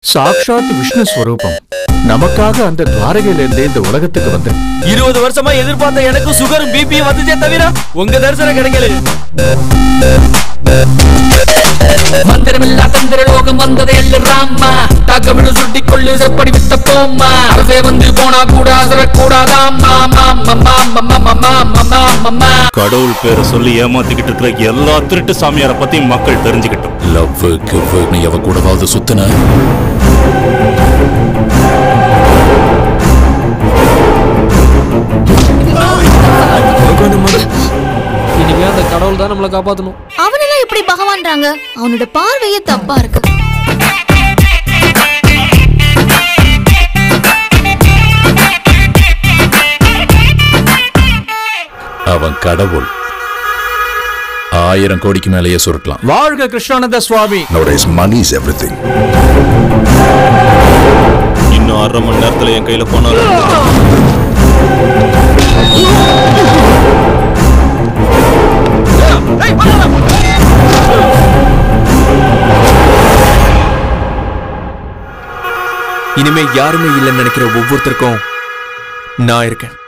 சாக்ஷாத் விஷ்ணு ஸ்வரூபம் நமக்காக அந்த துவாரகையில இருந்து இந்த உலகத்துக்கு வந்து 20 வருஷமா எதிர்பார்த்த எனக்கு சுகர் பிபி வந்துச்சே தவிர உங்க தரிசனம் கிடைக்கல. மந்திரமில்லா தந்திர லோகம் வந்ததே ராமா, தாக்கமிடு சுட்டி கொள்ளு செப்படி விட்ட போமா, அரசே வந்து போனா கூட அசரக்கூடாதாமா. கடவுள் பேரை சொல்லி ஏமாத்திக்கிட்டு இருக்கிற எல்லா திருட்டு சாமியாரை பத்தி மக்கள் தெரிஞ்சுக்கிட்டோம். லவ் கிவ் நீ அவ கூடவாவது சுத்தின இனிமே அந்த கடவுள் தான் நம்மளை காப்பாத்தணும். அவனெல்லாம் எப்படி பகவான்றாங்க? அவனோட பார்வையே தப்பா இருக்கு. அவன் கடவுள் 1000 கோடிக்கு மேலேயே சுருட்டலாம். வாழ்க கிருஷ்ணானந்த சுவாமி. Nowadays money is everything. இன்னும் 1/2 மணி நேரத்துல என் கையில போனா இனிமே யாருமே இல்லைன்னு நினைக்கிற ஒவ்வொருத்தருக்கும் நான் இருக்கேன்.